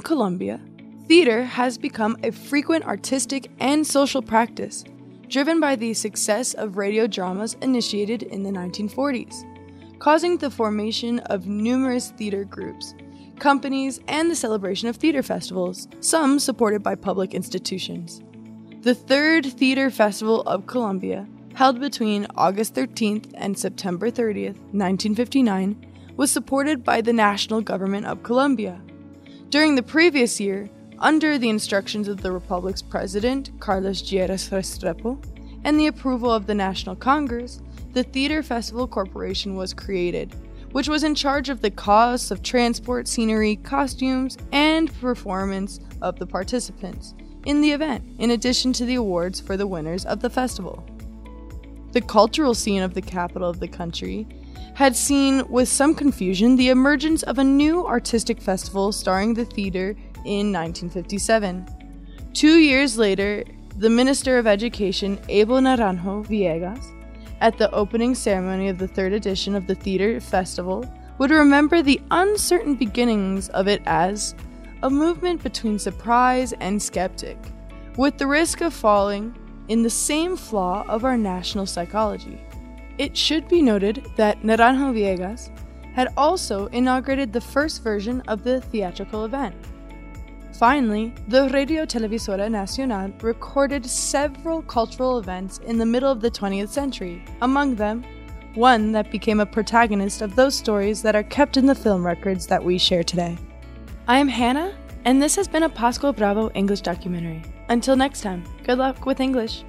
Colombia, theater has become a frequent artistic and social practice, driven by the success of radio dramas initiated in the 1940s, causing the formation of numerous theater groups, companies, and the celebration of theater festivals, some supported by public institutions. The Third Theater Festival of Colombia, held between August 13th and September 30th, 1959, was supported by the national government of Colombia. During the previous year, under the instructions of the Republic's President, Carlos Lleras Restrepo, and the approval of the National Congress, the Theater Festival Corporation was created, which was in charge of the costs of transport, scenery, costumes, and performance of the participants in the event, in addition to the awards for the winners of the festival. The cultural scene of the capital of the country had seen, with some confusion, the emergence of a new artistic festival starring the theater in 1957. 2 years later, the Minister of Education, Abel Naranjo Villegas, at the opening ceremony of the third edition of the Theater Festival, would remember the uncertain beginnings of it as a movement between surprise and skeptic, with the risk of falling in the same flaw of our national psychology. It should be noted that Naranjo Villegas had also inaugurated the first version of the theatrical event. Finally, the Radio Televisora Nacional recorded several cultural events in the middle of the 20th century, among them, one that became a protagonist of those stories that are kept in the film records that we share today. I am Hannah, and this has been a Pascual Bravo English documentary. Until next time, good luck with English.